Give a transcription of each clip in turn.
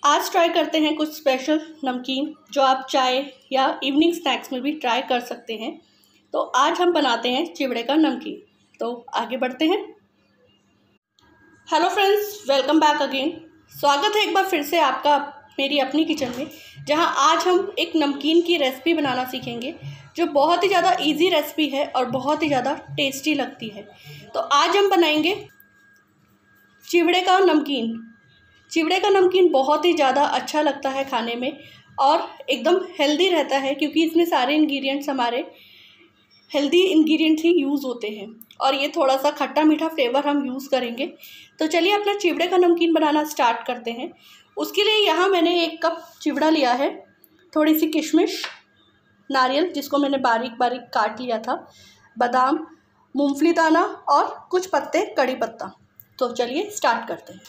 आज ट्राई करते हैं कुछ स्पेशल नमकीन जो आप चाय या इवनिंग स्नैक्स में भी ट्राई कर सकते हैं। तो आज हम बनाते हैं चिवड़े का नमकीन। तो आगे बढ़ते हैं। Hello friends, welcome back again. स्वागत है एक बार फिर से आपका मेरी अपनी किचन में, जहां आज हम एक नमकीन की रेसिपी बनाना सीखेंगे जो बहुत ही ज़्यादा इजी रेसिपी है और बहुत ही ज़्यादा टेस्टी लगती है। तो आज हम बनाएंगे चिवड़े का नमकीन। चिवड़े का नमकीन बहुत ही ज़्यादा अच्छा लगता है खाने में और एकदम हेल्दी रहता है, क्योंकि इसमें सारे इंग्रेडिएंट्स हमारे हेल्दी इंग्रेडिएंट्स ही यूज़ होते हैं और ये थोड़ा सा खट्टा मीठा फ्लेवर हम यूज़ करेंगे। तो चलिए अपना चिवड़े का नमकीन बनाना स्टार्ट करते हैं। उसके लिए यहाँ मैंने 1 कप चिवड़ा लिया है, थोड़ी सी किशमिश, नारियल जिसको मैंने बारीक बारीक काट लिया था, बादाम, मूंगफली दाना और कुछ पत्ते कड़ी पत्ता। तो चलिए स्टार्ट करते हैं।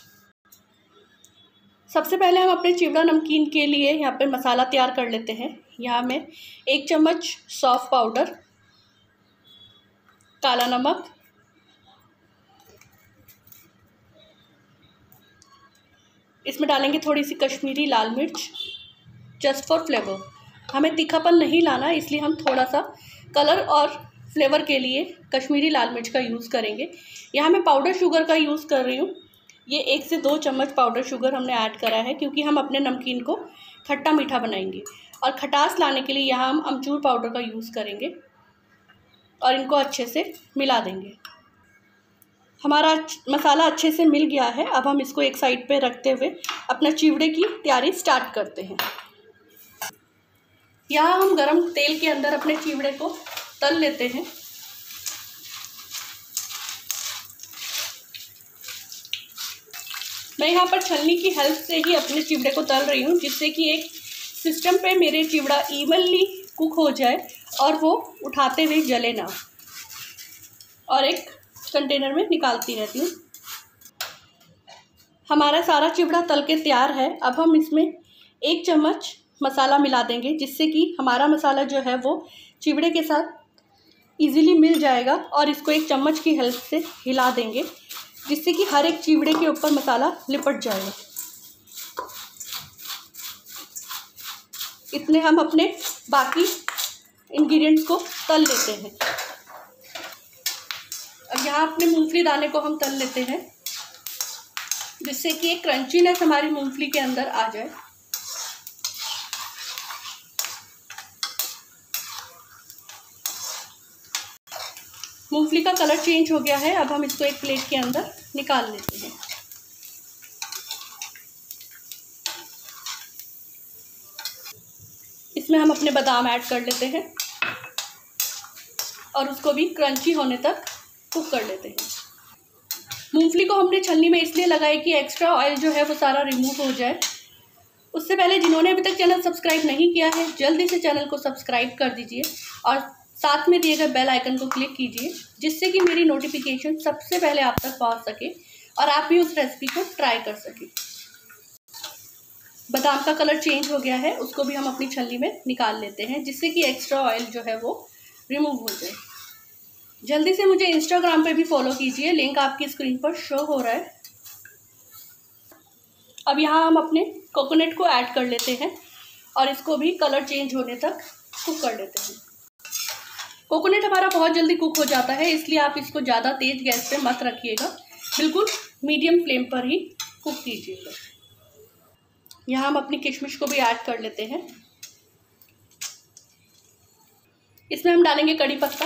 सबसे पहले हम अपने चिवड़ा नमकीन के लिए यहाँ पे मसाला तैयार कर लेते हैं। यहाँ मैं 1 चम्मच सौंफ पाउडर, काला नमक, इसमें डालेंगे थोड़ी सी कश्मीरी लाल मिर्च जस्ट फॉर फ्लेवर। हमें तीखापन नहीं लाना, इसलिए हम थोड़ा सा कलर और फ्लेवर के लिए कश्मीरी लाल मिर्च का यूज़ करेंगे। यहाँ मैं पाउडर शुगर का यूज़ कर रही हूँ। ये 1 से 2 चम्मच पाउडर शुगर हमने ऐड करा है, क्योंकि हम अपने नमकीन को खट्टा मीठा बनाएंगे और खटास लाने के लिए यहाँ हम अमचूर पाउडर का यूज़ करेंगे और इनको अच्छे से मिला देंगे। हमारा मसाला अच्छे से मिल गया है। अब हम इसको एक साइड पे रखते हुए अपना चिवड़े की तैयारी स्टार्ट करते हैं। यहाँ हम गरम तेल के अंदर अपने चिवड़े को तल लेते हैं। मैं यहाँ पर छलनी की हेल्प से ही अपने चिवड़े को तल रही हूँ, जिससे कि एक सिस्टम पे मेरे चिवड़ा इवनली कुक हो जाए और वो उठाते हुए जले ना। और एक कंटेनर में निकालती रहती हूँ। हमारा सारा चिवड़ा तल के तैयार है। अब हम इसमें 1 चम्मच मसाला मिला देंगे, जिससे कि हमारा मसाला जो है वो चिवड़े के साथ इजीली मिल जाएगा और इसको 1 चम्मच की हेल्प से हिला देंगे, जिससे कि हर एक चिवड़े के ऊपर मसाला लिपट जाएगा। इतने हम अपने बाकी इंग्रेडिएंट्स को तल लेते हैं। अब यहाँ अपने मूंगफली दाने को हम तल लेते हैं, जिससे कि एक क्रंचीनेस हमारी मूंगफली के अंदर आ जाए। मूंगफली का कलर चेंज हो गया है। अब हम इसको एक प्लेट के अंदर निकाल लेते हैं। इसमें हम अपने बादाम ऐड कर लेते हैं और उसको भी क्रंची होने तक कुक कर लेते हैं। मूंगफली को हमने छलनी में इसलिए लगाई कि एक्स्ट्रा ऑयल जो है वो सारा रिमूव हो जाए। उससे पहले जिन्होंने अभी तक चैनल सब्सक्राइब नहीं किया है, जल्दी से चैनल को सब्सक्राइब कर दीजिए और साथ में दिए गए बेल आइकन को क्लिक कीजिए, जिससे कि मेरी नोटिफिकेशन सबसे पहले आप तक पहुंच सके और आप भी उस रेसिपी को ट्राई कर सकें। बादाम का कलर चेंज हो गया है, उसको भी हम अपनी छलनी में निकाल लेते हैं, जिससे कि एक्स्ट्रा ऑयल जो है वो रिमूव हो जाए। जल्दी से मुझे इंस्टाग्राम पे भी फॉलो कीजिए, लिंक आपकी स्क्रीन पर शो हो रहा है। अब यहाँ हम अपने कोकोनट को ऐड कर लेते हैं और इसको भी कलर चेंज होने तक कुक कर लेते हैं। कोकोनट हमारा बहुत जल्दी कुक हो जाता है, इसलिए आप इसको ज़्यादा तेज़ गैस पे मत रखिएगा, बिल्कुल मीडियम फ्लेम पर ही कुक कीजिएगा। यहाँ हम अपनी किशमिश को भी ऐड कर लेते हैं। इसमें हम डालेंगे कड़ी पत्ता।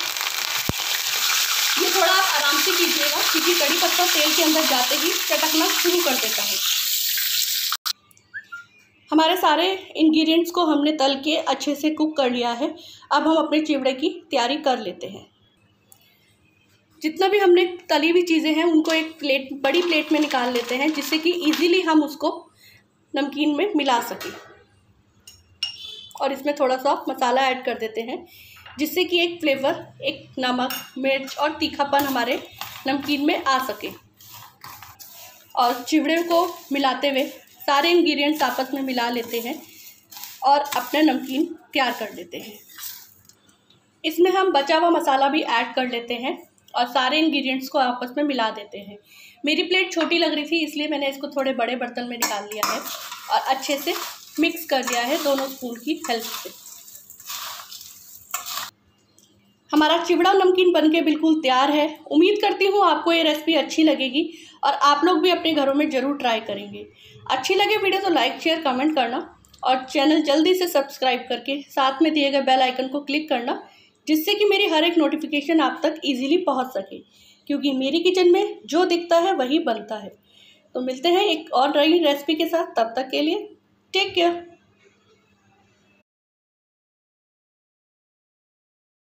ये थोड़ा आप आराम से कीजिएगा, क्योंकि कड़ी पत्ता तेल के अंदर जाते ही चटकना शुरू कर देता है। हमारे सारे इंग्रेडिएंट्स को हमने तल के अच्छे से कुक कर लिया है। अब हम अपने चिवड़े की तैयारी कर लेते हैं। जितना भी हमने तली हुई चीज़ें हैं उनको एक बड़ी प्लेट में निकाल लेते हैं, जिससे कि इजीली हम उसको नमकीन में मिला सकें। और इसमें थोड़ा सा मसाला ऐड कर देते हैं, जिससे कि एक फ्लेवर, एक नमक, मिर्च और तीखापन हमारे नमकीन में आ सके। और चिवड़े को मिलाते हुए सारे इंग्रेडिएंट्स आपस में मिला लेते हैं और अपना नमकीन तैयार कर लेते हैं। इसमें हम बचा हुआ मसाला भी ऐड कर लेते हैं और सारे इंग्रेडिएंट्स को आपस में मिला देते हैं। मेरी प्लेट छोटी लग रही थी इसलिए मैंने इसको थोड़े बड़े बर्तन में निकाल लिया है और अच्छे से मिक्स कर दिया है दोनों स्पून की हेल्प से। हमारा चिवड़ा नमकीन बनके बिल्कुल तैयार है। उम्मीद करती हूँ आपको ये रेसिपी अच्छी लगेगी और आप लोग भी अपने घरों में ज़रूर ट्राई करेंगे। अच्छी लगे वीडियो तो लाइक शेयर कमेंट करना और चैनल जल्दी से सब्सक्राइब करके साथ में दिए गए बेल आइकन को क्लिक करना, जिससे कि मेरी हर एक नोटिफिकेशन आप तक ईजिली पहुँच सके, क्योंकि मेरी किचन में जो दिखता है वही बनता है। तो मिलते हैं एक और नई रेसिपी के साथ, तब तक के लिए टेक केयर।